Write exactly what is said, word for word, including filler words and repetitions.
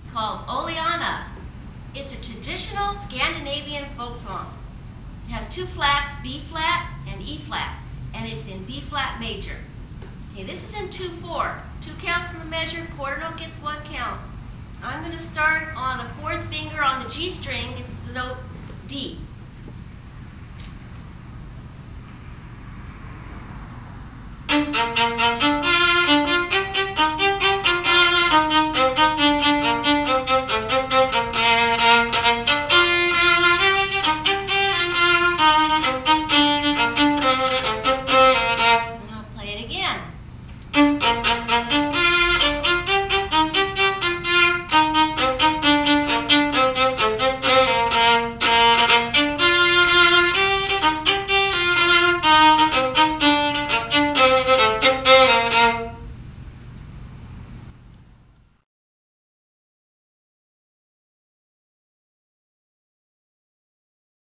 called Oleana. It's a traditional Scandinavian folk song. It has two flats, B flat and E flat, and it's in B flat major. Okay, this is in two four. Two counts in the measure, quarter note gets one count. I'm going to start on a fourth finger on the G string. It's the note D. Thank you.